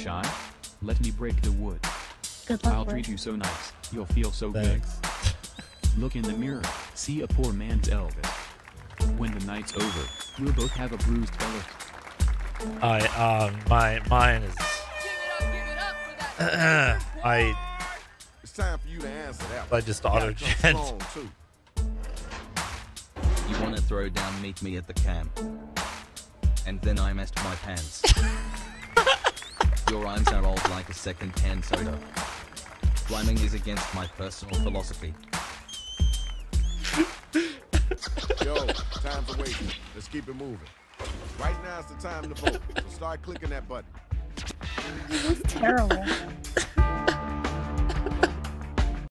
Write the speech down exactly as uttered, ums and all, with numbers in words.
shy? Let me break the wood. Good luck, I'll bro. treat you so nice, you'll feel so Thanks. good. Look in the mirror, see a poor man's Elvis. When the night's over, we'll both have a bruised Elvis. I um my mine is I It's time for you to answer that. I just You gotta auto come gen. strong, too. You wanna throw down, meet me at the camp. And then I messed my pants. Your rhymes are old like a second-hand soda. Rhyming is against my personal philosophy. Yo, time's a waiting. Let's keep it moving. Right now it's the time to vote. So start clicking that button. This is terrible.